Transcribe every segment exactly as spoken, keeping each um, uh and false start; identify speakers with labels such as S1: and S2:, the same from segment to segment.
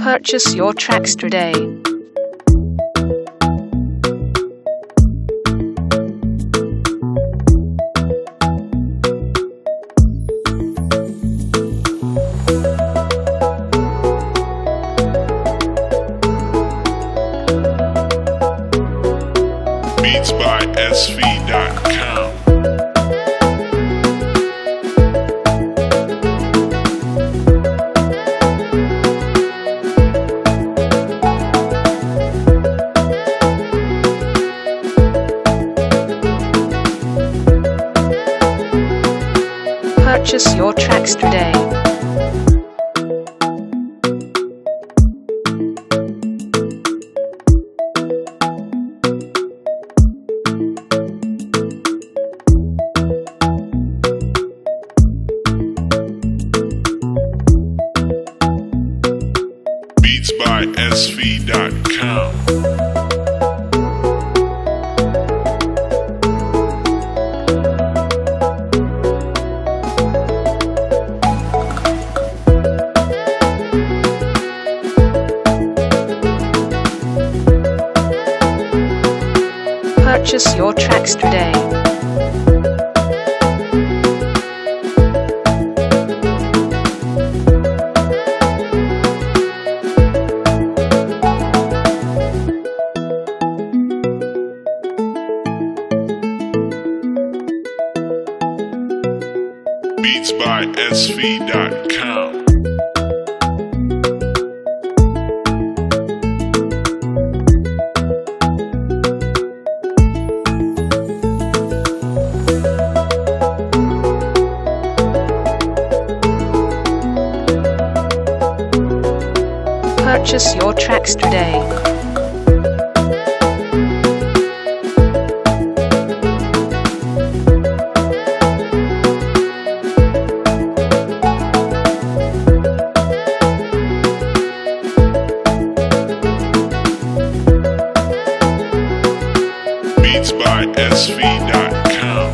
S1: Purchase your tracks today.
S2: Beats by S V dot com.
S1: Purchase your tracks today.
S2: Beats by S V dot com.
S1: Purchase your tracks today.
S2: Beats by S V dot com.
S1: Purchase your tracks today.
S2: Beats by S V dot com.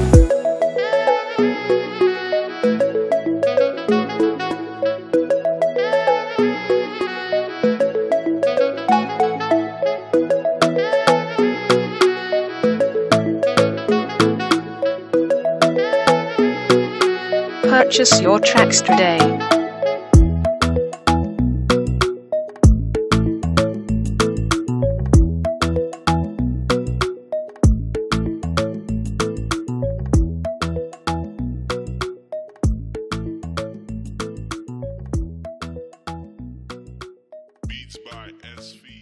S1: Purchase your tracks today.
S2: Beats by S V.